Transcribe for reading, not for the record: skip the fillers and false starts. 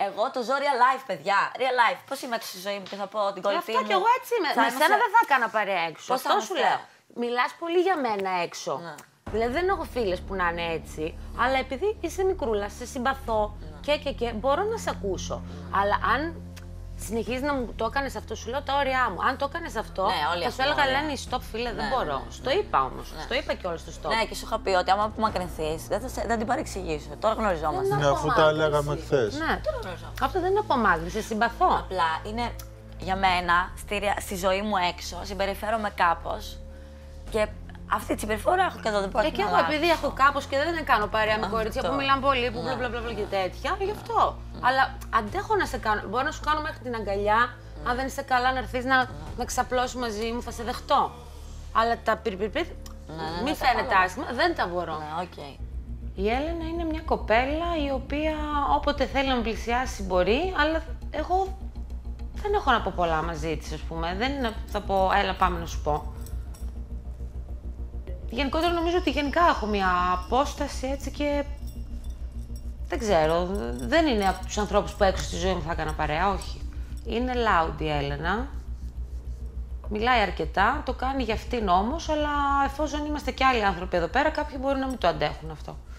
Εγώ το ζω real life, παιδιά. Real life. Πώς είμαι έξω στη ζωή μου και θα πω την κορυφή μου. Αυτό κι εγώ έτσι είμαι. Με σένα δεν θα έκανα παρέα έξω. Αυτό σου λέω. Μιλάς πολύ για μένα έξω. Ναι. Δηλαδή δεν έχω φίλες που να είναι έτσι, αλλά επειδή είσαι μικρούλα, σε συμπαθώ και μπορώ να σε ακούσω. Αλλά αν συνεχίζεις να μου το έκανες αυτό, σου λέω τα όρια μου. Αν το έκανες αυτό, θα σου έλεγα Ελένη, stop φίλε, δεν μπορώ. Στο είπα όμως. Στο είπα κιόλας στο stop. Ναι, και σου είχα πει ότι άμα απομακρυνθείς, δεν την παρεξηγήσω. Τώρα γνωριζόμαστε. Ναι, αφού τα λέγαμε χθες. Ναι, αυτό δεν είναι απομάκρυνση, σε συμπαθώ. Απλά είναι για μένα στη ζωή μου έξω, συμπεριφέρομαι κάπως και αυτή τη συμπεριφορά έχω και εδώ, δεν μπορώ να και εγώ επειδή έχω κάπως και δεν κάνω παρέα με κορίτσια που μιλάνε πολύ, που μπλα και τέτοια, γι' αυτό. Αλλά αντέχω να σε κάνω. Μπορώ να σου κάνω μέχρι την αγκαλιά, αν δεν είσαι καλά, να έρθεις να ξαπλώσεις μαζί μου, θα σε δεχτώ. Αλλά τα πυρπυρπυρ, μη φαίνεται άσχημα, δεν τα μπορώ. Η Έλενα είναι μια κοπέλα η οποία όποτε θέλει να με πλησιάσει μπορεί, αλλά εγώ δεν έχω να πω πολλά μαζί της, ας πούμε. Δεν είναι, θα πω, έλα πάμε να σου πω. Γενικότερα νομίζω ότι γενικά έχω μια απόσταση έτσι και δεν ξέρω, δεν είναι από τους ανθρώπους που έξω στη ζωή μου θα έκανα παρέα, όχι. Είναι loud η Έλενα, μιλάει αρκετά, το κάνει για αυτήν όμως, αλλά εφόσον είμαστε κι άλλοι άνθρωποι εδώ πέρα, κάποιοι μπορεί να μην το αντέχουν αυτό.